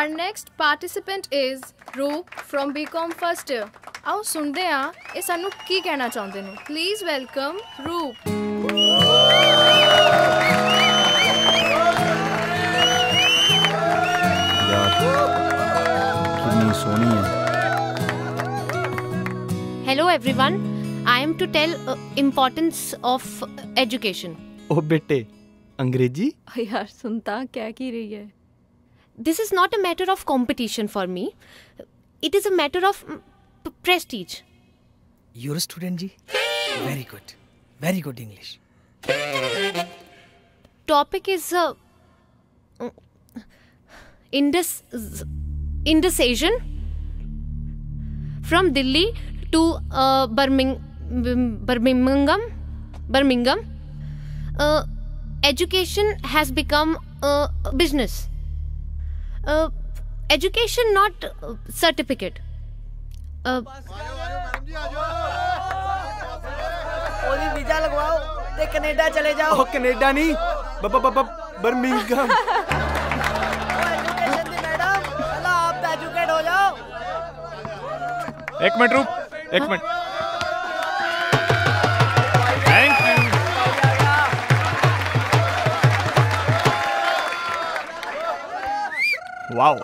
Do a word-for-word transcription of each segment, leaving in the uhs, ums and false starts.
Our next participant is Roop from B Com first year. आओ सुनते हैं ये सानू की कहना चाहते हैं. Please welcome Roop. यार कितनी सोनी है. Hello everyone. I am to tell uh, importance of education. ओ बेटे अंग्रेजी. यार सुनता क्या की रही है. This is not a matter of competition for me. It is a matter of p- prestige. You're a student, ji? Very good. Very good English. Topic is uh, Indus indecision. From Delhi to uh, Birmingham. Birmingham. Birmingham. Uh, education has become uh, a business. Uh, education not uh, certificate. Uh, ओदी visa लगवाओ ते Canada चले जाओ. ओ Canada नहीं ब ब ब Birmingham. Education दी madam चलो आप तो एजुकेट हो जाओ. एक मिनट रुक एक मिनट. Thank you. ਵਾਓ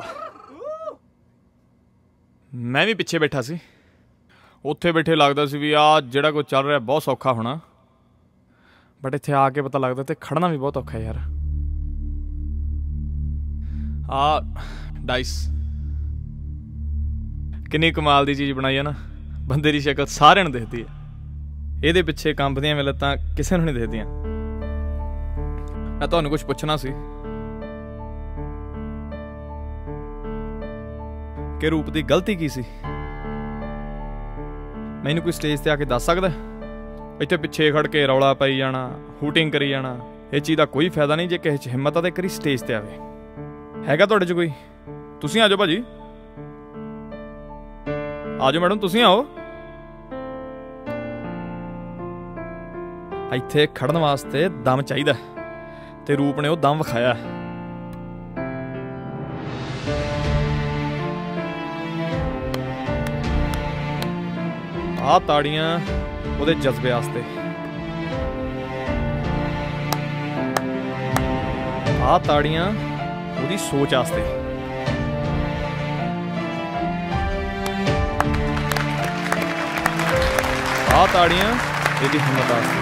ਮੈਂ ਵੀ ਪਿੱਛੇ ਬੈਠਾ ਸੀ. ਉੱਥੇ ਬੈਠੇ ਲੱਗਦਾ ਸੀ ਵੀ ਆ ਜਿਹੜਾ ਕੁਝ ਚੱਲ ਰਿਹਾ ਬਹੁਤ ਸੌਖਾ ਹੋਣਾ, ਬਟ ਇੱਥੇ ਆ ਕੇ ਪਤਾ ਲੱਗਦਾ ਤੇ ਖੜਨਾ ਵੀ ਬਹੁਤ ਔਖਾ ਯਾਰ. ਆ ਡਾਈਸ ਕਿੰਨੀ ਕਮਾਲ ਦੀ ਚੀਜ਼ ਬਣਾਈ ਹੈ ਨਾ. ਬੰਦੇ ਦੀ ਸ਼ਕਲ ਸਾਰਿਆਂ ਨੂੰ ਦਿਖਦੀ ਹੈ, ਇਹਦੇ ਪਿੱਛੇ ਕੰਬਦੀਆਂ ਵੇਲੇ ਤਾਂ ਕਿਸੇ ਨੂੰ ਨਹੀਂ ਦਿਖਦੀਆਂ. ਮੈਂ ਤੁਹਾਨੂੰ ਕੁਝ ਪੁੱਛਣਾ ਸੀ ਕਿ ਰੂਪ ਦੀ ਗਲਤੀ ਕੀ ਸੀ. ਮੈਨੂੰ ਕੋਈ ਸਟੇਜ ਤੇ ਆ ਕੇ ਦੱਸ ਸਕਦਾ? ਇੱਥੇ ਪਿੱਛੇ ਖੜ ਕੇ ਰੌਲਾ ਪਾਈ ਜਾਣਾ, ਹੂਟਿੰਗ ਕਰੀ ਜਾਣਾ, ਇਹ ਚੀਜ਼ ਦਾ ਕੋਈ ਫਾਇਦਾ ਨਹੀਂ. ਜੇ ਕਿਸੇ 'ਚ ਹਿੰਮਤ ਆ ਤਾਂ ਇੱਕ ਵਾਰੀ ਸਟੇਜ ਤੇ ਆਵੇ. ਹੈਗਾ ਤੁਹਾਡੇ 'ਚ ਕੋਈ? ਤੁਸੀਂ ਆ ਜਾਓ ਭਾਜੀ, ਆ ਜਾਓ ਮੈਡਮ, ਤੁਸੀਂ ਆਓ. ਇੱਥੇ ਖੜਨ ਵਾਸਤੇ ਦਮ ਚਾਹੀਦਾ ਤੇ ਰੂਪ ਨੇ ਉਹ ਦਮ ਵਿਖਾਇਆ. ਆਹ ਤਾੜੀਆਂ ਉਹਦੇ ਜਜ਼ਬੇ ਵਾਸਤੇ, ਆਹ ਤਾੜੀਆਂ ਉਹਦੀ ਸੋਚ ਵਾਸਤੇ, ਆਹ ਤਾੜੀਆਂ ਇਹਦੀ ਹਿੰਮਤ ਵਾਸਤੇ.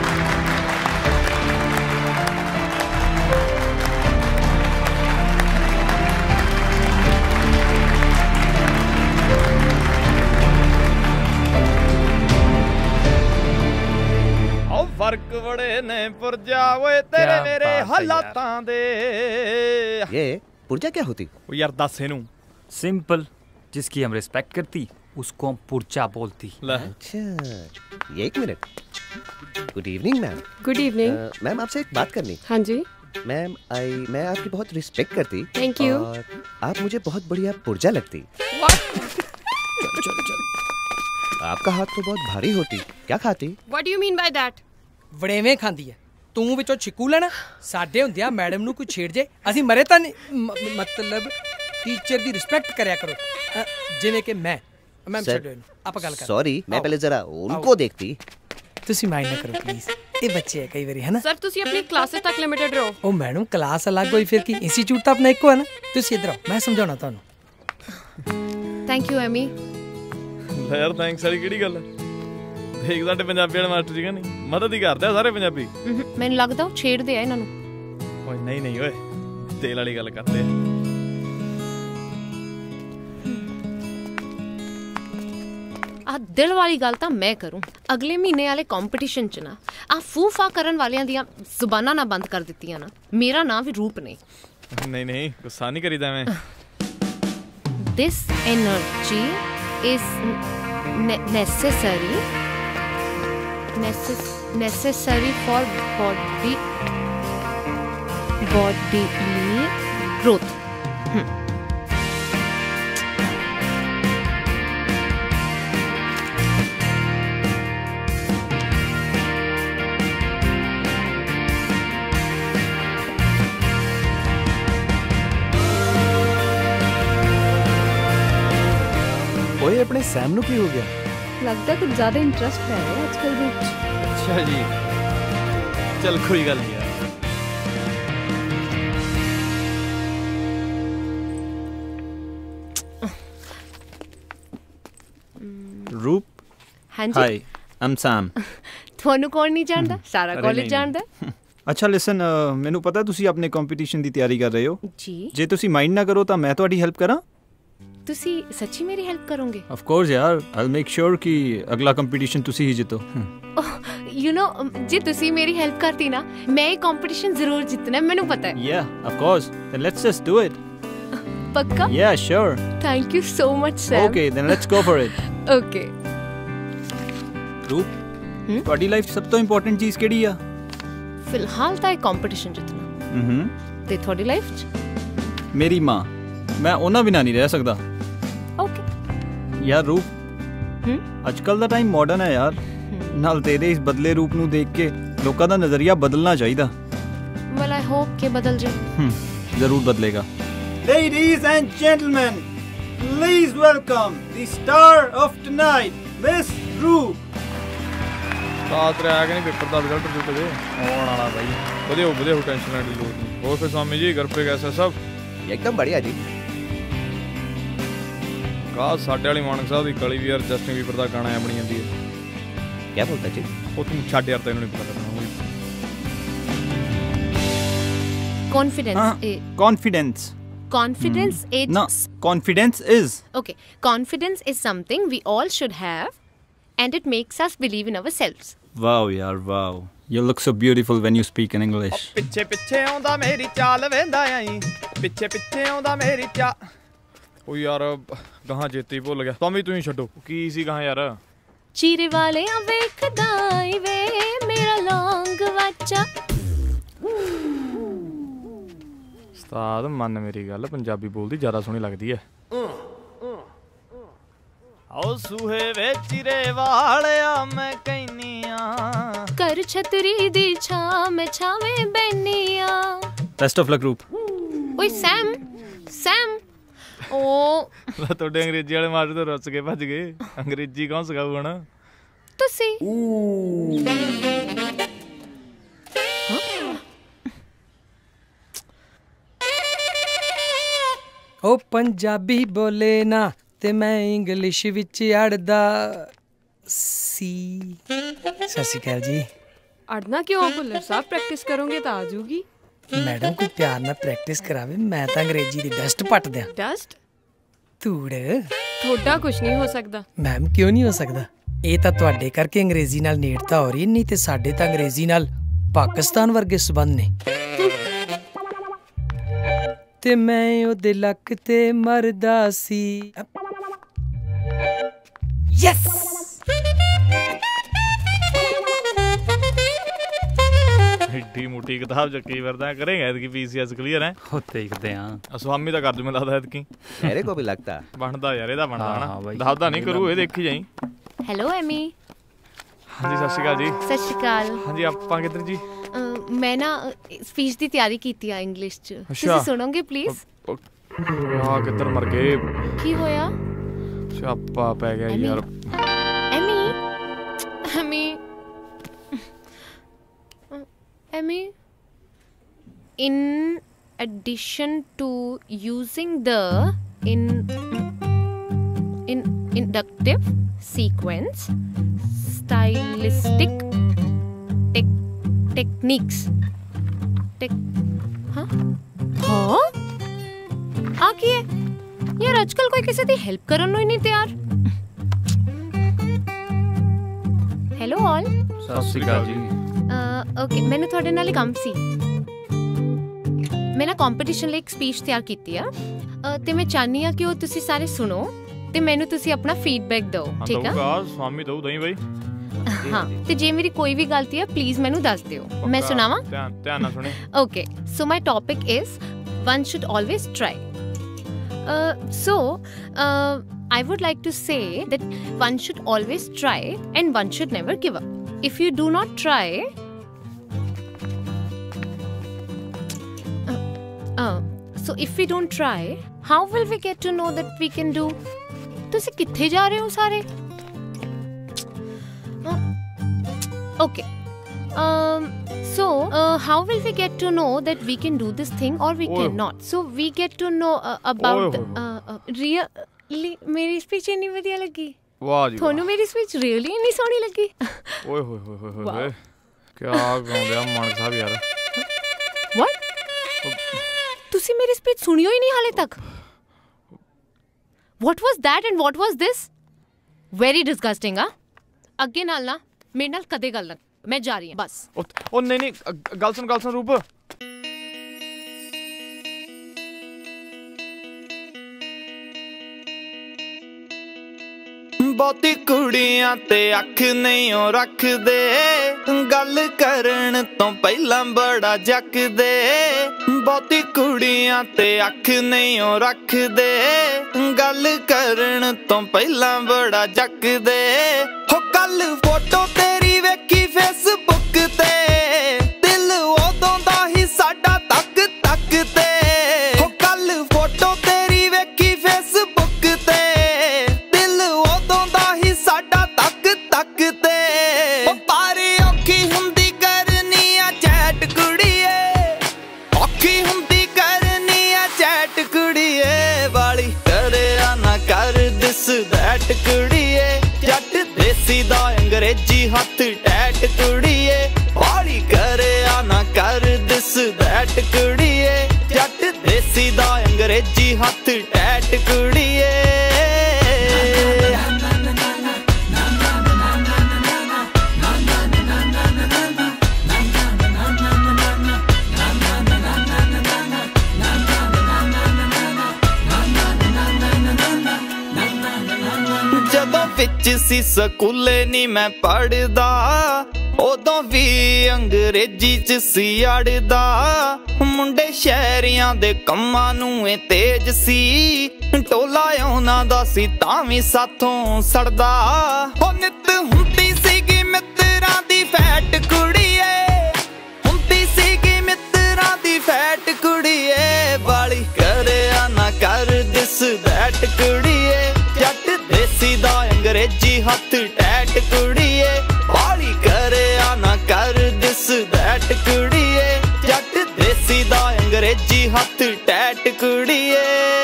फर्क बड़े ने पुरजा ओए तेरे मेरे हालातां दे. ये पुरजा क्या होती? ओ यार दस इनू. सिंपल, जिसकी हम रिस्पेक्ट करती उसको हम पुरजा बोलती. अच्छा ये एक minute. Good evening ma'am. Good evening ma'am आपसे एक बात करनी. हाँ जी मैम आई मैं आपकी बहुत रिस्पेक्ट करती. Thank you. और आप मुझे बहुत बढ़िया पुरजा लगती. चल चल चल. आपका हाथ तो बहुत भारी होती, क्या खाती? What do you mean by that? ਵੜੇਵੇਂ ਖਾਂਦੀ ਹੈ ਤੂੰ, ਵਿੱਚੋਂ ਛਿੱਕੂ ਲੈਣਾ. ਸਾਡੇ ਹੁੰਦਿਆਂ ਮੈਡਮ ਨੂੰ ਕੋਈ ਛੇੜ ਜੇ ਅਸੀਂ ਮਰੇ ਤਾਂ ਨਹੀਂ. ਮਤਲਬ ਟੀਚਰ ਦੀ ਰਿਸਪੈਕਟ ਕਰਿਆ ਕਰੋ ਜਿਵੇਂ ਕਿ ਮੈਂ. ਮੈਮ ਛੱਡੋ ਇਹਨੂੰ, ਆਪਾਂ ਗੱਲ ਕਰ. सॉरी मैं पहले जरा उनको देखती. ਤੁਸੀਂ ਮਾਈਂਡ ਨਾ ਕਰੋ ਪਲੀਜ਼, ਇਹ ਬੱਚੇ ਹੈ ਕਈ ਵਾਰੀ ਹੈ ਨਾ. ਸਰ ਤੁਸੀਂ ਆਪਣੀ ਕਲਾਸਿਸ ਤੱਕ ਲਿਮਿਟਡ ਰਹੋ. ਉਹ ਮੈਡਮ ਕਲਾਸ ਅਲੱਗ ਹੋਈ ਫਿਰ ਕੀ, ਇੰਸਟੀਚਿਊਟ ਤਾਂ ਆਪਣਾ ਇੱਕੋ ਹੈ ਨਾ. ਤੁਸੀਂ ਇੱਧਰ ਆਓ, ਮੈਂ ਸਮਝਾਉਣਾ ਤੁਹਾਨੂੰ. Thank you, Ammy. ਲੈ ਯਾਰ ਥੈਂਕਸ ਵਾਲੀ ਕਿਹੜੀ ਗੱਲ ਹੈ? ਦੇਖ ਸਾਡੇ ਪੰਜਾਬੀ ਵਾਲੇ ਮਾਸਟਰ ਜੀ ਨਹੀਂ ਮਦਦ ਹੀ ਕਰਦੇ ਆ ਸਾਰੇ ਪੰਜਾਬੀ. ਮੈਨੂੰ ਲੱਗਦਾ ਉਹ ਛੇੜਦੇ ਆ ਇਹਨਾਂ ਨੂੰ. ਓਏ ਨਹੀਂ ਨਹੀਂ ਓਏ, ਤੇਲ ਵਾਲੀ ਗੱਲ ਕਰਦੇ ਆ. ਆ ਦਿਲ ਵਾਲੀ ਗੱਲ ਤਾਂ ਮੈਂ ਕਰੂੰ. ਅਗਲੇ ਮਹੀਨੇ ਵਾਲੇ ਕੰਪੀਟੀਸ਼ਨ 'ਚ ਨਾ ਆ ਫੂਫਾ ਕਰਨ ਵਾਲਿਆਂ ਦੀਆਂ ਜ਼ੁਬਾਨਾਂ ਨਾ ਬੰਦ ਕਰ ਦਿੱਤੀਆਂ ਨਾ, ਮੇਰਾ ਨਾਂ ਵੀ ਰੂਪ ਨੇ. ਨਹੀਂ ਨਹੀਂ ਗੁੱਸਾ ਨਹੀਂ ਕਰੀਦਾ ਮੈਂ. This energy is ne- necessary necess- necessary for body bodily growth. hmm. ਓਏ ਆਪਣੇ ਸੈਮ ਨੂੰ ਕੀ ਹੋ ਗਿਆ? ਲੱਗਦਾ ਕੁਝ ਜ਼ਿਆਦਾ ਇੰਟਰਸਟ ਹੈ ਅੱਜਕੱਲ ਵਿੱਚ। ਅੱਛਾ ਜੀ, ਚਲ ਕੋਈ ਗੱਲ ਨਹੀਂ ਯਾਰ। ਰੂਪ, ਹਾਂਜੀ ਹਾਈ, ਆਮ ਸੈਮ। ਤੁਹਾਨੂੰ ਕੌਣ ਨਹੀਂ ਜਾਣਦਾ? ਸਾਰਾ ਅਰੇ ਕਾਲਜ ਨਹੀਂ, ਜਾਣਦਾ। ਅੱਛਾ ਲਿਸਨ, ਮੈਨੂੰ ਪਤਾ ਤੁਸੀਂ ਆਪਣੇ ਕੰਪੀਟੀਸ਼ਨ ਦੀ ਤਿਆਰੀ ਕਰ ਰਹੇ ਹੋ। ਜੀ। ਜੇ ਤੁਸੀਂ ਮਾਈਂਡ ਨਾ ਕਰੋ ਤਾਂ ਮੈਂ ਤੁਹਾਡੀ ਹੈਲਪ ਕਰਾਂ? ਤੁਸੀਂ ਸੱਚੀ ਮੇਰੀ ਹੈਲਪ ਕਰੋਗੇ? ਆਫ ਕੋਰਸ ਯਾਰ, ਆਈਲ ਮੇਕ ਸ਼ੋਰ ਕਿ ਅਗਲਾ ਕੰਪੀਟੀਸ਼ਨ ਤੁਸੀਂ ਹੀ ਜਿੱਤੋ। ਯੂ نو ਜੇ ਤੁਸੀਂ ਮੇਰੀ ਹੈਲਪ ਕਰਤੀ ਨਾ, ਮੈਂ ਇਹ ਕੰਪੀਟੀਸ਼ਨ ਜ਼ਰੂਰ ਜਿੱਤਣਾ, ਮੈਨੂੰ ਪਤਾ ਹੈ। Yeah of course, then let's just do it. ਪੱਕਾ? Yeah sure. Thank you so much sir. Okay then let's go for it. Okay. Roop, ਤੁਹਾਡੀ ਲਾਈਫ 'ਚ ਸਭ ਤੋਂ ਇੰਪੋਰਟੈਂਟ ਚੀਜ਼ ਕਿਹੜੀ ਆ? ਫਿਲਹਾਲ ਤਾਂ ਇਹ ਕੰਪੀਟੀਸ਼ਨ ਜਿੱਤਣਾ। ਹੂੰ। ਤੇ ਤੁਹਾਡੀ ਲਾਈਫ 'ਚ? ਮੇਰੀ ਮਾਂ, ਮੈਂ ਉਹਨਾਂ ਬਿਨਾਂ ਨਹੀਂ ਰਹਿ ਸਕਦਾ। ਓਕੇ। ਯਾਰ ਰੂਪ, ਹੂੰ ਅੱਜ ਕੱਲ ਦਾ ਟਾਈਮ ਮਾਡਰਨ ਹੈ ਯਾਰ, ਨਾਲ ਤੇਰੇ ਇਸ ਬਦਲੇ ਰੂਪ ਨੂੰ ਦੇਖ ਕੇ ਲੋਕਾਂ ਦਾ ਨਜ਼ਰੀਆ ਬਦਲਣਾ ਚਾਹੀਦਾ। ਵੈਲ ਆਈ ਹੋਪ ਕਿ ਬਦਲ ਜਾਏ। ਹੂੰ, ਜ਼ਰੂਰ ਬਦਲੇਗਾ। Ladies and gentlemen, please welcome the star of tonight, Miss Roop. ਰਾਤ ਰਿਆ ਕਿ ਨਹੀਂ ਪੇਪਰ ਦਾ ਰਿਜ਼ਲਟ ਰਿਜ਼ਲਟ ਦੇ ਆਉਣ ਵਾਲਾ ਬਾਈ। ਵਧੀਆ ਵਧੀਆ ਹੋ, ਟੈਨਸ਼ਨ ਲੈਣ ਦੀ ਲੋੜ ਨਹੀਂ। ਹੋਰ ਫਿਰ स्वामी जी घर पे कैसा सब? एकदम बढ़िया जी। ਕਾ ਸਾਡੇ ਵਾਲੀ ਮਾਨਕ ਸਾਹਿਬ ਦੀ ਕਲੀ ਵੀ ਯਾਰ ਜਸਟਿਨ ਬੀਬਰ ਦਾ ਗਾਣਾ ਆ ਬਣੀ ਜਾਂਦੀ ਹੈ। क्या बोलता जी? ਉਹ ਤੂੰ ਛੱਡ ਯਾਰ, ਤੈਨੂੰ ਨਹੀਂ ਪਤਾ ਕਰਨਾ। Confidence is Confidence. confidence is No, confidence is. okay. Confidence is something we all should have, and it makes us believe in ourselves. Wow, yaar, wow. You look so beautiful when you speak in English. ਪਿੱਛੇ ਪਿੱਛੇ ਆਉਂਦਾ ਮੇਰੀ ਚਾਲ ਵੇਂਦਾ ਆਈ, ਪਿੱਛੇ ਪਿੱਛੇ ਆਉਂਦਾ ਮੇਰੀ ਚਾ। ਉਹ ਯਾਰ ਗਾਹਾਂ ਚੇਤੇ ਭੁੱਲ ਗਿਆ। स्वामी ਤੂੰ ਹੀ ਛੱਡੋ, ਕੀ ਸੀ ਗਾਹਾਂ ਯਾਰ? ਚੀਰੇ ਵਾਲਿਆਂ ਵੇਖਦਾ ਈ ਵੇ ਮੇਰਾ ਲੌਂਗ ਵਾਚਾ। ਉਸਤਾਦ ਮੰਨ ਮੇਰੀ ਗੱਲ, ਪੰਜਾਬੀ ਬੋਲਦੀ ਜ਼ਿਆਦਾ ਸੋਹਣੀ ਲੱਗਦੀ ਹੈ। ਆਓ ਸੂਹੇ ਵੇ ਚਿਰੇ ਵਾਲਿਆ ਮੈਂ ਕਹਿਨੀ ਆ, ਕਰ ਛਤਰੀ ਦੀ ਛਾਂ ਮੈਂ ਛਾਵੇਂ ਬੈਨੀ ਆ। Best of luck, Roop. ਓਏ ਸੈਮ, ਸੈਮ। ਓ ਤੁਹਾਡੇ ਅੰਗਰੇਜ਼ੀ ਵਾਲੇ ਮਾਸਟਰ ਤੋਂ ਰੁੱਸ ਕੇ ਭੱਜ ਗਏ। ਅੰਗਰੇਜ਼ੀ ਕੌਣ ਸਿਖਾਊ ਹੁਣ? ਤੁਸੀਂ। ਉਹ ਪੰਜਾਬੀ ਬੋਲੇ ਨਾ ਤੇ ਮੈਂ ਇੰਗਲਿਸ਼ ਵਿੱਚ ਅੜਦਾ ਸੀ। ਸਤਿ ਸ਼੍ਰੀ ਅਕਾਲ ਜੀ। ਅੜਨਾ ਕਿਉਂ? ਭੁੱਲਰ ਸਾਹਿਬ ਪ੍ਰੈਕਟਿਸ ਕਰੋਗੇ ਤਾਂ ਆ ਜਾਊਗੀ। ਮੈਡਮ ਕੋਈ ਪਿਆਰ ਨਾਲ ਪ੍ਰੈਕਟਿਸ ਕਰਾਵੇ, ਮੈਂ ਤਾਂ ਅੰਗਰੇਜ਼ੀ ਦੀ ਡਸਟ ਪੱਟ ਦਿਆਂ। ਡਸਟ? ਧੂੜ। ਤੁਹਾਡਾ ਕੁਝ ਨਹੀਂ ਹੋ ਸਕਦਾ। ਮੈਮ ਕਿਉਂ ਨਹੀਂ ਹੋ ਸਕਦਾ? ਇਹ ਤਾਂ ਤੁਹਾਡੇ ਕਰਕੇ ਅੰਗਰੇਜ਼ੀ ਨਾਲ ਨੇੜਤਾ ਹੋ ਰਹੀ, ਨਹੀਂ ਤੇ ਸਾਡੇ ਤਾਂ ਅੰਗਰੇਜ਼ੀ ਨਾਲ ਪਾਕਿਸਤਾਨ ਵਰਗੇ ਸਬੰਧ ਨੇ। ਤੇ ਮੈਂ ਉਹਦੇ ਲੱਕ ਤੇ ਮਰਦਾ ਸੀ। ਯੈਸ। ਏਡੀ ਮੋਟੀ ਕਿਤਾਬ ਚੱਕੀ ਫਿਰਦਾ, ਕਰੇਗਾ ਐਤਕੀ ਪੀਸੀਐਸ ਕਲੀਅਰ ਹੈ? ਉਹ ਦੇਖਦੇ ਆ। स्वामी ਤਾਂ ਕਰ ਦੂ ਮੈਨੂੰ ਲੱਗਦਾ ਐਤਕੀ। मेरे को भी लगता। ਬਣਦਾ ਯਾਰ, ਇਹਦਾ ਬਣਦਾ ਹਾਂ ਹਨਾ। ਬਾਈ। ਦੱਸਦਾ ਨਹੀਂ ਕਰੂ, ਇਹ ਦੇਖੀ ਜਾਈ। Hello Amy. ਹਾਂਜੀ ਸਤਿ ਸ਼੍ਰੀ ਅਕਾਲ ਜੀ। ਸਤਿ ਸ਼੍ਰੀ ਅਕਾਲ। ਹਾਂਜੀ ਆਪਾਂ ਕਿੱਧਰ ਜੀ? ਅਹ, ਮੈਂ ਨਾ ਸਪੀਚ ਦੀ ਤਿਆਰੀ ਕੀਤੀ ਆ ਇੰਗਲਿਸ਼ 'ਚ। ਤੁਸੀਂ ਸੁਣੋਗੇ ਪਲੀਜ਼? ਆ ਕਿੱਧਰ ਮਰ ਗਏ? ਕੀ ਹੋਇਆ? ਛਾਪਾ ਪੈ ਗਿਆ ਐਮੀ। ਯਾਰ। Ammy, Ammy, Ammy. In addition to using the in in inductive sequence, stylistic tech techniques. Tech, हाँ हाँ आ की है यार, आजकल कोई किसी दी हेल्प करन ਨੂੰ ਹੀ ਨਹੀਂ ਤਿਆਰ। Hello all. ਸਤਿ ਸ਼੍ਰੀ ਅਕਾਲ ਜੀ। ਓਕੇ, ਮੈਨੂੰ ਤੁਹਾਡੇ ਨਾਲ ਹੀ ਕੰਮ ਸੀ। ਮੈਂ ਨਾ ਕੰਪੀਟੀਸ਼ਨ ਲਈ ਇੱਕ ਸਪੀਚ ਤਿਆਰ ਕੀਤੀ ਆ, ਤੇ ਮੈਂ ਚਾਹਨੀ ਆ ਕਿ ਉਹ ਤੁਸੀਂ ਸਾਰੇ ਸੁਣੋ ਤੇ ਮੈਨੂੰ ਤੁਸੀਂ ਆਪਣਾ ਫੀਡਬੈਕ ਦਿਓ, ਠੀਕ ਆ? स्वामी ਦਊ ਦਈ ਬਾਈ। ਹਾਂ, ਤੇ ਜੇ ਮੇਰੀ ਕੋਈ ਵੀ ਗਲਤੀ ਆ ਪਲੀਜ਼ ਮੈਨੂੰ ਦੱਸ ਦਿਓ। ਮੈਂ ਸੁਣਾਵਾਂ? ਧਿਆਨ ਧਿਆਨ ਨਾਲ ਸੁਣੇ। Okay, so my topic is one should always try. Uh, so, uh, I would like to say that one should always try and one should never give up. If you do not try, uh, uh, so if we don't try, how will we get to know that we can do? तुसी कित्थे जा रहे हो सारे? Okay, so uh, how will we get to know that we can do this thing or we cannot? So we get to know uh, about the, uh, uh, really मेरी speech इतनी बढ़िया लगी। वाह जी, थोनू मेरी speech really इतनी सोहनी लगी। ओए होए होए होए होए, क्या गाਉਂਦੇ ਆ ਮਾਨਕ ਸਾਹਿਬ ਯਾਰ। What? तुसी मेरी speech सुनियो ही नहीं हाले तक? What was that and what was this? Very disgusting, हाँ? ਅੱਗੇ ਨਾਲ ਨਾ ਮੇਰੇ ਨਾਲ ਕਦੇ ਗੱਲ ਨਾ, ਮੈਂ ਜਾ ਰਹੀ ਹਾਂ ਬਸ। ਉਹ ਨਹੀਂ ਨਹੀਂ, ਗੱਲ ਸੁਣ ਗੱਲ ਸੁਣ ਰੂਪ। ਬਹੁਤੀ ਕੁੜੀਆਂ ਤੇ ਅੱਖ ਨਹੀਂ ਓ ਰੱਖਦੇ, ਗੱਲ ਕਰਨ ਤੋਂ ਪਹਿਲਾਂ ਬੜਾ ਜੱਕਦੇ। ਬਹੁਤੀ ਕੁੜੀਆਂ ਤੇ ਅੱਖ ਨਹੀਂ ਓ ਰੱਖਦੇ, ਗੱਲ ਕਰਨ ਤੋਂ ਪਹਿਲਾਂ ਬੜਾ ਜੱਕਦੇ। ਹੋ ਕੱਲ ਫੋਟੋ ਤੇਰੀ ਵੇਖੀ ਫੇਸਬੁੱਕ ਤੇ, ਦਿਲ ਉਦੋਂ ਦਾ ਹੀ ਸਾਡਾ ਤੱਕ ਤੱਕ ਤੇ। ਹੋ ਕੱਲ ਫੋਟੋ ਤੇਰੀ ਵੇਖੀ ਫੇਸਬੁੱਕ ਤੇ, ਦਿਲ ਉਦੋਂ ਦਾ ਹੀ ਸਾਡਾ ਤੱਕ ਤੱਕ ਤੇ। ਉਹ ਪਰ ਔਖੀ ਹੁੰਦੀ ਕਰਨੀ ਆ ਚੈਟ ਕੁੜੀਏ, ਔਖੀ ਹੁੰਦੀ ਕਰਨੀ ਆ ਚੈਟ ਕੁੜੀਏ। ਵਾਲੀ ਕਰਿਆ ਨਾ ਕਰ ਦਿਸ ਦੈਟ ਕੁੜੀਏ, ਜੱਟ ਦੇਸੀ ਦਾ ਅੰਗਰੇਜ਼ੀ ਹੱਥ ਟੈਟ ਕੁੜੀਏ। ਵਾਲੀ ਕਰਿਆ ਨਾ ਕਰ ਦਿਸ ਦੈਟ ਕੁੜੀਏ, ਜੱਟ ਦੇਸੀ ਦਾ ਅੰਗਰੇਜ਼ੀ ਹੱਥ ਟੈਟ ਕੁੜੀਏ। ਜਦੋਂ ਵਿੱਚ ਸੀ ਸਕੂਲੇ ਨੀ ਮੈਂ ਪੜ੍ਹਦਾ, ਉਦੋਂ ਵੀ ਅੰਗਰੇਜ਼ੀ ਚ ਸੀ ਅੜਦਾ। ਮੁੰਡੇ ਸ਼ਹਿਰੀਆਂ ਦੇ ਕੰਮਾਂ ਨੂੰ ਇਹ ਤੇਜ਼ ਸੀ, ਟੋਲਾ ਉਹਨਾਂ ਦਾ ਸੀ ਤਾਂ ਵੀ ਸਾਥੋਂ ਸੜਦਾ। ਉਹ ਨਿੱਤ ਹੁੰਦੀ ਸੀਗੀ ਮਿੱਤਰਾਂ ਦੀ ਫੈਟ ਕੁੜੀਏ, ਹੁੰਦੀ ਸੀਗੀ ਮਿੱਤਰਾਂ ਦੀ ਫੈਟ ਕੁੜੀਏ। ਵਾਲੀ ਕਰਿਆ ਨਾ ਕਰ ਦਿਸ ਦੈਟ ਕੁੜੀਏ, ਜੱਟ ਦੇਸੀ ਦਾ ਅੰਗਰੇਜ਼ੀ ਹੱਥ ਟੈਟ ਕੁੜੀਏ। ਵਾਲੀ ਕਰਿਆ ਨਾ ਕਰ ਦਿਸ ਦੈਟ ਕੁੜੀਏ, ਜੱਟ ਦੇਸੀ ਦਾ ਅੰਗਰੇਜ਼ੀ ਹੱਥ ਟੈਟ ਕੁੜੀਏ।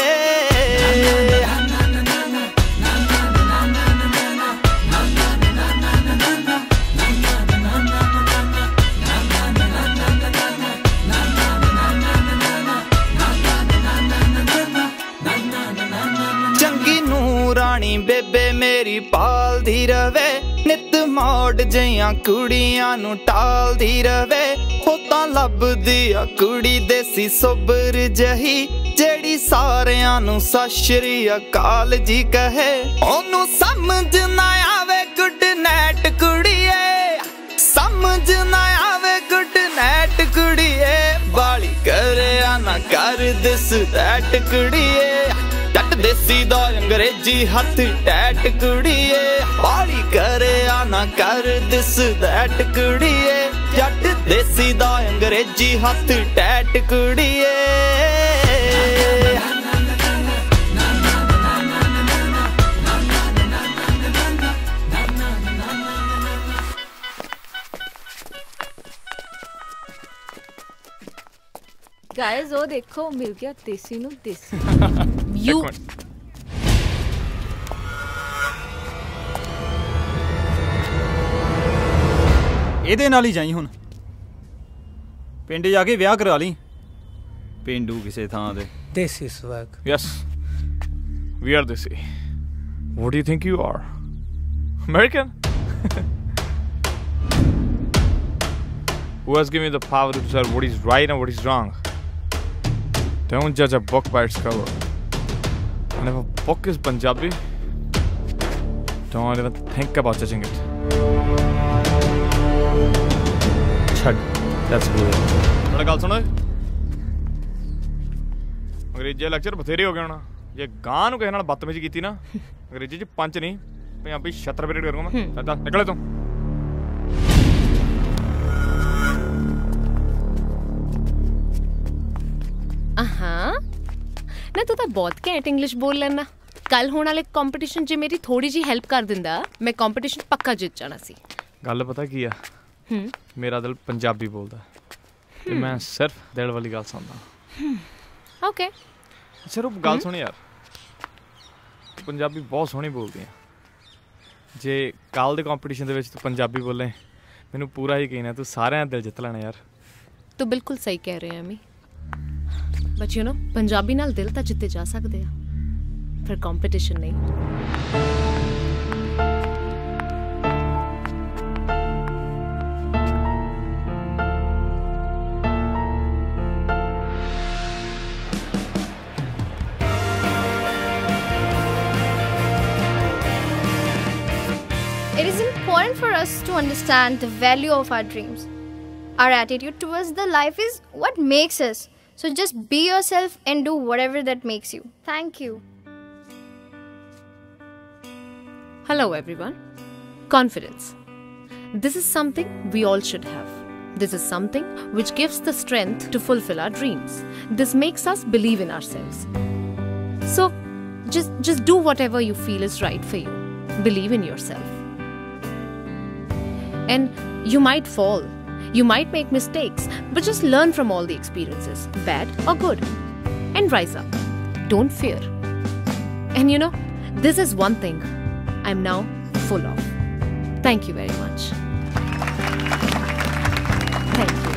ਚੰਗੀ ਨੂੰ ਰਾਣੀ ਬੇਬੇ ਮੇਰੀ ਪਾਲਦੀ ਰਵੇ, ਨਿੱਤ ਮੋੜ ਜਿਹੀਆਂ ਕੁੜੀਆਂ ਨੂੰ ਟਾਲਦੀ ਰਵੇ। ਉਹ ਤਾਂ ਲੱਭਦੀ ਆ ਕੁੜੀ ਦੇਸੀ ਸੋਬਰ ਜਹੀ, ਜਿਹੜੀ ਸਾਰਿਆਂ ਨੂੰ ਸਤਿ ਸ਼੍ਰੀ ਅਕਾਲ ਜੀ ਕਹੇ। ਉਹਨੂੰ ਸਮਝ ਨਾ ਆਵੇ ਗੁੱਡ ਨਾਈਟ ਕੁੜੀਏ, ਸਮਝ ਨਾ ਆਵੇ ਗੁੱਡ ਨਾਈਟ ਕੁੜੀਏ। ਵਾਲੀ ਕਰਿਆ ਨਾ ਕਰ ਦਿਸ ਦੈਟ ਕੁੜੀਏ, ਜੱਟ ਦੇਸੀ ਦਾ ਅੰਗਰੇਜ਼ੀ ਹੱਥ ਟੈਟ ਕੁੜੀਏ। ਵਾਲੀ ਕਰਿਆ ਨਾ ਕਰ ਦਿਸ ਦੈਟ ਕੁੜੀਏ, ਜੱਟ ਦੇਸੀ ਦਾ ਅੰਗਰੇਜ਼ੀ ਹੱਥ ਟੈਟ ਕੁੜੀਏ। गाइस वो देखो मिल गया देसी नु देसी। You ਇਹਦੇ ਨਾਲ ਹੀ ਜਾਈ ਹੁਣ, ਪਿੰਡ ਜਾ ਕੇ ਵਿਆਹ ਕਰਾ ਲਈ ਪਿੰਡੂ ਕਿਸੇ ਥਾਂ ਦੇ। This is work. Yes, we are desi. What do you think you are? American? Who has given you the power to decide what is right and what is wrong? Don't judge a book by its cover. And if a book is Punjabi, don't even think about judging it. Chad, that's good. मेरा गल सुनो, अंग्रेजी lecture बथेरे हो गए होना। जे गां नूं किसे नाल बदतमीजी कीती ना, अंग्रेजी च पंच नहीं, पंजाबी छत्तर पीरियड करूंगा मैं। चल निकले तू। हाँ ना, तू तो बहुत घैंट इंग्लिश बोल लेना। ਕੱਲ ਹੋਣ ਵਾਲੇ ਕੰਪੀਟੀਸ਼ਨ 'ਚ ਮੇਰੀ ਥੋੜੀ ਜਿਹੀ ਹੈਲਪ ਕਰ ਦਿੰਦਾ ਮੈਂ ਕੰਪੀਟੀਸ਼ਨ ਪੱਕਾ ਜਿੱਤ ਜਾਣਾ ਸੀ। ਗੱਲ ਪਤਾ ਕੀ ਆ, ਮੇਰਾ ਦਿਲ ਪੰਜਾਬੀ ਬੋਲਦਾ ਤੇ ਮੈਂ ਸਿਰਫ ਦਿਲ ਵਾਲੀ ਗੱਲ ਸੁਣਦਾ। ਓਕੇ ਸਿਰਫ ਗੱਲ ਸੁਣ ਯਾਰ, ਪੰਜਾਬੀ ਬਹੁਤ ਸੋਹਣੀ ਬੋਲਦੀ ਆ। ਜੇ ਕੱਲ ਦੇ ਕੰਪੀਟੀਸ਼ਨ ਦੇ ਵਿੱਚ ਤੂੰ ਪੰਜਾਬੀ ਬੋਲੇ, ਮੈਨੂੰ ਪੂਰਾ ਯਕੀਨ ਹੈ ਤੂੰ ਸਾਰਿਆਂ ਦਾ ਦਿਲ ਜਿੱਤ ਲੈਣਾ ਯਾਰ। ਤੂੰ ਬਿਲਕੁਲ ਸਹੀ ਕਹਿ ਰਿਹਾ Amy, but you know Punjabi ਨਾਲ ਦਿਲ ਤਾਂ ਜਿੱਤੇ ਜਾ ਸਕਦੇ ਆ, ਫਿਰ ਕੰਪੀਟੀਸ਼ਨ ਨਹੀਂ। It is important for us to understand the value of our dreams. Our attitude towards the life is what makes us. So just be yourself and do whatever that makes you. Thank you. Hello everyone. Confidence. This is something we all should have. This is something which gives the strength to fulfill our dreams. This makes us believe in ourselves. So just, just do whatever you feel is right for you. Believe in yourself. And you might fall, you might make mistakes, but just learn from all the experiences, bad or good, and rise up. Don't fear. And you know, this is one thing I'm now full of. Thank you very much. Thank you.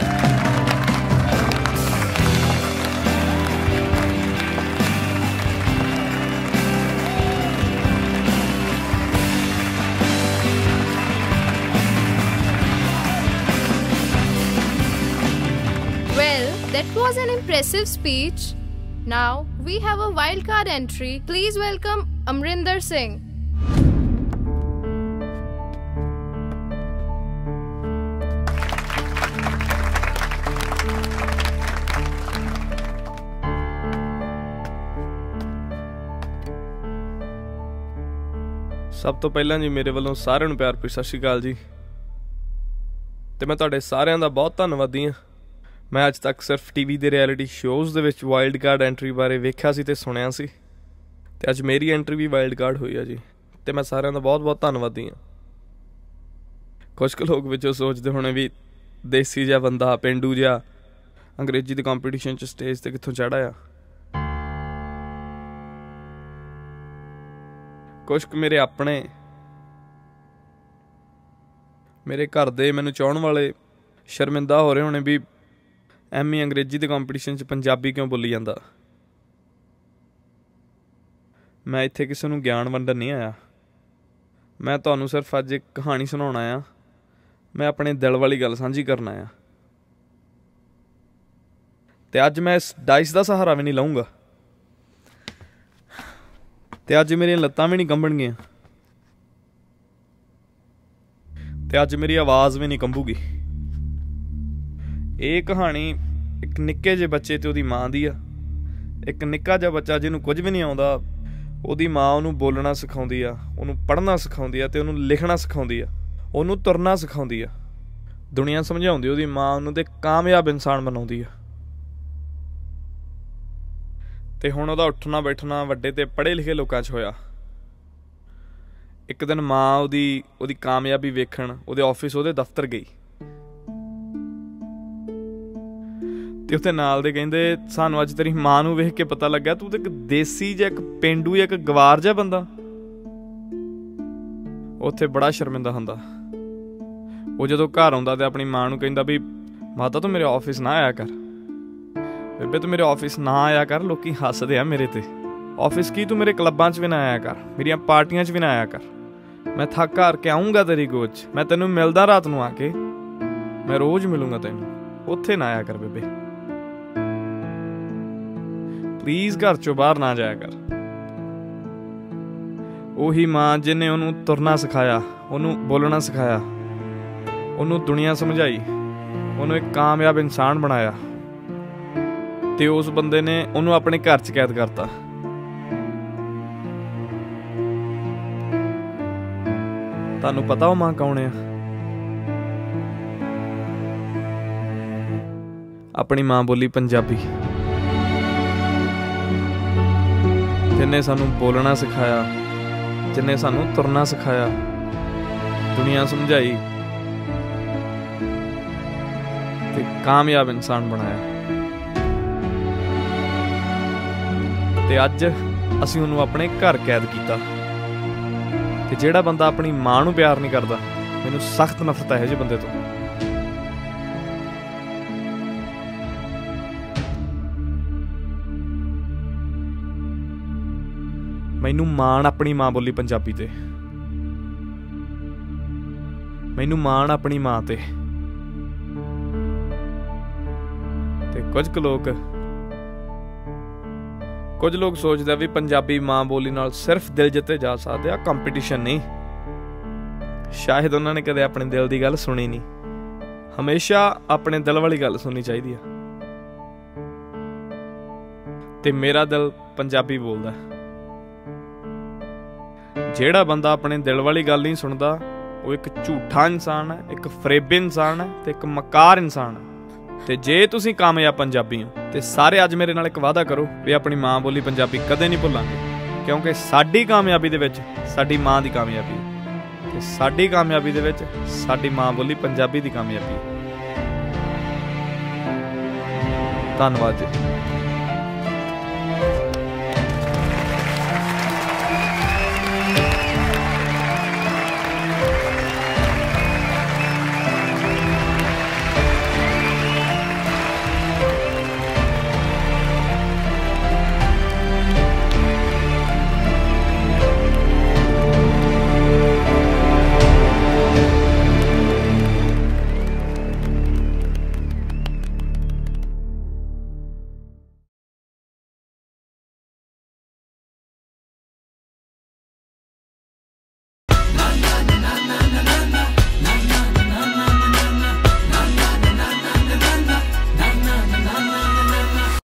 That was an impressive speech. Now we have a wildcard entry. Please welcome Amrinder Singh. ਸਭ ਤੋਂ ਪਹਿਲਾਂ ਜੀ ਮੇਰੇ ਵੱਲੋਂ ਸਾਰਿਆਂ ਨੂੰ ਪਿਆਰ ਭਰੀ ਸਤਿ ਸ਼੍ਰੀ ਅਕਾਲ ਜੀ। ਤੇ ਮੈਂ ਤੁਹਾਡੇ ਸਾਰਿਆਂ ਦਾ ਬਹੁਤ ਧੰਨਵਾਦੀ ਹਾਂ। ਮੈਂ ਅੱਜ ਤੱਕ ਸਿਰਫ ਟੀ ਵੀ ਦੇ ਰਿਐਲਿਟੀ ਸ਼ੋਜ਼ ਦੇ ਵਿੱਚ ਵਾਈਲਡ ਕਾਰਡ ਐਂਟਰੀ ਬਾਰੇ ਵੇਖਿਆ ਸੀ ਅਤੇ ਸੁਣਿਆ ਸੀ, ਅਤੇ ਅੱਜ ਮੇਰੀ ਐਂਟਰੀ ਵੀ ਵਾਈਲਡ ਕਾਰਡ ਹੋਈ ਆ ਜੀ, ਅਤੇ ਮੈਂ ਸਾਰਿਆਂ ਦਾ ਬਹੁਤ ਬਹੁਤ ਧੰਨਵਾਦੀ ਹਾਂ। ਕੁਛ ਕੁ ਲੋਕ ਵਿੱਚੋਂ ਸੋਚਦੇ ਹੋਣੇ ਵੀ ਦੇਸੀ ਜਿਹਾ ਬੰਦਾ, ਪੇਂਡੂ ਜਿਹਾ ਅੰਗਰੇਜ਼ੀ ਦੇ ਕੰਪੀਟੀਸ਼ਨ 'ਚ ਸਟੇਜ 'ਤੇ ਕਿੱਥੋਂ ਚੜ੍ਹਿਆ। ਕੁਛ ਕੁ ਮੇਰੇ ਆਪਣੇ, ਮੇਰੇ ਘਰ ਦੇ ਮੈਨੂੰ ਚਾਹੁਣ ਵਾਲੇ ਸ਼ਰਮਿੰਦਾ ਹੋ ਰਹੇ ਹੋਣੇ ਵੀ ਐਮੀ ਅੰਗਰੇਜ਼ੀ ਦੇ ਕੰਪੀਟੀਸ਼ਨ 'ਚ ਪੰਜਾਬੀ ਕਿਉਂ ਬੋਲੀ ਜਾਂਦਾ। ਮੈਂ ਇੱਥੇ ਕਿਸੇ ਨੂੰ ਗਿਆਨ ਵੰਡਣ ਨਹੀਂ ਆਇਆ, ਮੈਂ ਤੁਹਾਨੂੰ ਸਿਰਫ ਅੱਜ ਇੱਕ ਕਹਾਣੀ ਸੁਣਾਉਣ ਆਇਆ। ਮੈਂ ਆਪਣੇ ਦਿਲ ਵਾਲੀ ਗੱਲ ਸਾਂਝੀ ਕਰਨ ਆਇਆ, ਅਤੇ ਅੱਜ ਮੈਂ ਇਸ ਡਾਈਸ ਦਾ ਸਹਾਰਾ ਵੀ ਨਹੀਂ ਲਊਂਗਾ, ਅਤੇ ਅੱਜ ਮੇਰੀਆਂ ਲੱਤਾਂ ਵੀ ਨਹੀਂ ਕੰਬਣਗੀਆਂ, ਅਤੇ ਅੱਜ ਮੇਰੀ ਆਵਾਜ਼ ਵੀ ਨਹੀਂ ਕੰਬੂਗੀ। ਇਹ ਕਹਾਣੀ ਇੱਕ ਨਿੱਕੇ ਜਿਹੇ ਬੱਚੇ ਅਤੇ ਉਹਦੀ ਮਾਂ ਦੀ ਆ। ਇੱਕ ਨਿੱਕਾ ਜਿਹਾ ਬੱਚਾ ਜਿਹਨੂੰ ਕੁਝ ਵੀ ਨਹੀਂ ਆਉਂਦਾ, ਉਹਦੀ ਮਾਂ ਉਹਨੂੰ ਬੋਲਣਾ ਸਿਖਾਉਂਦੀ ਆ, ਉਹਨੂੰ ਪੜ੍ਹਨਾ ਸਿਖਾਉਂਦੀ ਆ, ਅਤੇ ਉਹਨੂੰ ਲਿਖਣਾ ਸਿਖਾਉਂਦੀ ਆ, ਉਹਨੂੰ ਤੁਰਨਾ ਸਿਖਾਉਂਦੀ ਆ, ਦੁਨੀਆ ਸਮਝਾਉਂਦੀ ਉਹਦੀ ਮਾਂ ਉਹਨੂੰ, ਅਤੇ ਕਾਮਯਾਬ ਇਨਸਾਨ ਬਣਾਉਂਦੀ ਆ। ਅਤੇ ਹੁਣ ਉਹਦਾ ਉੱਠਣਾ ਬੈਠਣਾ ਵੱਡੇ ਅਤੇ ਪੜ੍ਹੇ ਲਿਖੇ ਲੋਕਾਂ 'ਚ ਹੋਇਆ। ਇੱਕ ਦਿਨ ਮਾਂ ਉਹਦੀ ਉਹਦੀ ਕਾਮਯਾਬੀ ਵੇਖਣ ਉਹਦੇ ਆਫਿਸ, ਉਹਦੇ ਦਫ਼ਤਰ ਗਈ, ਅਤੇ ਉੱਥੇ ਨਾਲ ਦੇ ਕਹਿੰਦੇ, ਸਾਨੂੰ ਅੱਜ ਤੇਰੀ ਮਾਂ ਨੂੰ ਵੇਖ ਕੇ ਪਤਾ ਲੱਗਿਆ ਤੂੰ ਤਾਂ ਇੱਕ ਦੇਸੀ ਜਾਂ ਇੱਕ ਪੇਂਡੂ ਜਾਂ ਇੱਕ ਗਵਾਰ ਜਿਹਾ ਬੰਦਾ। ਉੱਥੇ ਬੜਾ ਸ਼ਰਮਿੰਦਾ ਹੁੰਦਾ। ਉਹ ਜਦੋਂ ਘਰ ਆਉਂਦਾ ਅਤੇ ਆਪਣੀ ਮਾਂ ਨੂੰ ਕਹਿੰਦਾ ਵੀ ਮਾਤਾ ਤੂੰ ਮੇਰੇ ਆਫਿਸ ਨਾ ਆਇਆ ਕਰ, ਬੇਬੇ ਤੂੰ ਮੇਰੇ ਆਫਿਸ ਨਾ ਆਇਆ ਕਰ, ਲੋਕੀ ਹੱਸਦੇ ਆ ਮੇਰੇ 'ਤੇ। ਆਫਿਸ ਕੀ, ਤੂੰ ਮੇਰੇ ਕਲੱਬਾਂ 'ਚ ਵੀ ਨਾ ਆਇਆ ਕਰ, ਮੇਰੀਆਂ ਪਾਰਟੀਆਂ 'ਚ ਵੀ ਨਾ ਆਇਆ ਕਰ, ਮੈਂ ਥੱਕ ਹਾਰ ਕੇ ਆਊਂਗਾ ਤੇਰੀ ਗੋਦ 'ਚ, ਮੈਂ ਤੈਨੂੰ ਮਿਲਦਾ ਰਾਤ ਨੂੰ ਆ ਕੇ, ਮੈਂ ਰੋਜ਼ ਮਿਲੂੰਗਾ ਤੈਨੂੰ, ਉੱਥੇ ਨਾ ਆਇਆ ਕਰ ਬੇਬੇ, ਪਲੀਜ਼ ਘਰ 'ਚੋਂ ਬਾਹਰ ਨਾ ਜਾਇਆ ਕਰ। ਉਹੀ ਮਾਂ ਜਿਹਨੇ ਉਹਨੂੰ ਤੁਰਨਾ ਸਿਖਾਇਆ, ਉਹਨੂੰ ਬੋਲਣਾ ਸਿਖਾਇਆ, ਉਹਨੂੰ ਦੁਨੀਆ ਸਮਝਾਈ, ਉਹਨੂੰ ਇੱਕ ਕਾਮਯਾਬ ਇਨਸਾਨ ਬਣਾਇਆ, ਅਤੇ ਉਸ ਬੰਦੇ ਨੇ ਉਹਨੂੰ ਆਪਣੇ ਘਰ 'ਚ ਕੈਦ ਕਰਤਾ। ਤੁਹਾਨੂੰ ਪਤਾ ਉਹ ਮਾਂ ਕੌਣ ਆ? ਆਪਣੀ ਮਾਂ ਬੋਲੀ ਪੰਜਾਬੀ, ਤੇ जिन्ने सानू बोलना सिखाया, जिन्ने सानू तुरना सिखाया, दुनिया समझाई ते कामयाब इंसान बनाया। ते अज असीं उहनूं अपने घर कैद कीता। ते जिहड़ा बंदा अपनी मां नूं प्यार नहीं करदा, मैनूं सख्त नफरत है इहो बंदे तो। मैनूं माण अपनी मां बोली पंजाबी ते, मैनूं माण अपनी मां ते। ते कुछ क लोग कुछ लोग सोचते भी पंजाबी मां बोली नाल सिर्फ दिल जिते जा सकते आ, कंपीटिशन नहीं। शायद उन्होंने कदे अपने दिल की गल सुनी नहीं। हमेशा अपने दिल वाली गल सुननी चाहिए। ते मेरा दिल पंजाबी बोलदा। जेड़ा बंदा अपने दिल वाली गल नहीं सुनता, वो एक झूठा इंसान है, एक फरेबी इंसान है, ते एक मकार इंसान है। ते जे तुसीं कामयाब पंजाबी हो ते सारे अज मेरे नाल एक वादा करो भी अपनी मां बोली पंजाबी कदे नहीं भुलांगे, क्योंकि साडी कामयाबी दे विच साडी मां दी कामयाबी ते साडी कामयाबी दे विच साडी मां बोली पंजाबी दी कामयाबी। धन्नवाद जी।